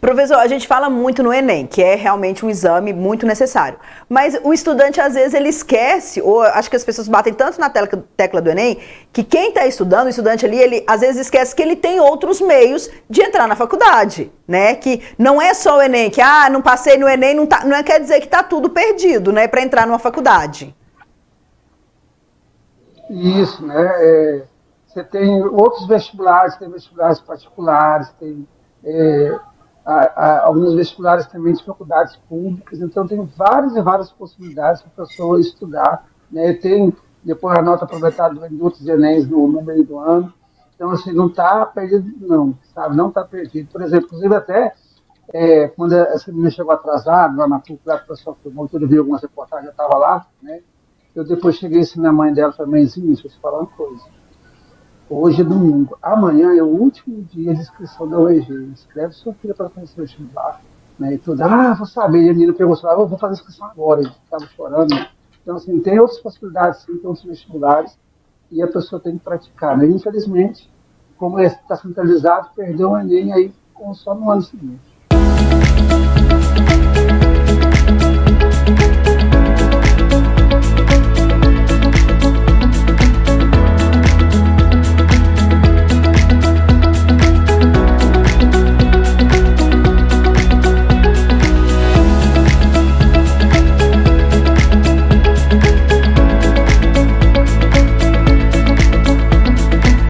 Professor, a gente fala muito no Enem, que é realmente um exame muito necessário. Mas o estudante, às vezes, ele esquece, ou acho que as pessoas batem tanto na tecla do Enem, que quem está estudando, o estudante ali, ele às vezes esquece que ele tem outros meios de entrar na faculdade, né? Que não é só o Enem, que não passei no Enem, não quer dizer que está tudo perdido, né? Para entrar numa faculdade. Isso, né? Você tem outros vestibulares, tem vestibulares particulares, tem alguns vestibulares também de faculdades públicas, então tem várias e várias possibilidades para a pessoa estudar, né? Tem depois a nota aproveitada em outros Enems no meio do ano, então assim, não está perdido não, sabe? Não está perdido. Por exemplo, inclusive até quando essa menina chegou atrasada lá na PUC, lá que o pessoal filmou, eu vi algumas reportagens, eu estava lá, né? Eu depois cheguei assim na mãe dela e falei, mãezinha, deixa eu te falar uma coisa. Hoje é domingo. Amanhã é o último dia de inscrição da UEG. Escreve sua filha para conhecer o vestibular. Né, e tudo. Vou saber. E a menina perguntou, eu vou fazer a inscrição agora. Ele estava chorando. Né? Então, assim, tem outras possibilidades, sim, tem outros vestibulares. E a pessoa tem que praticar. Né? Infelizmente, como está centralizado, perdeu o Enem aí só no ano seguinte.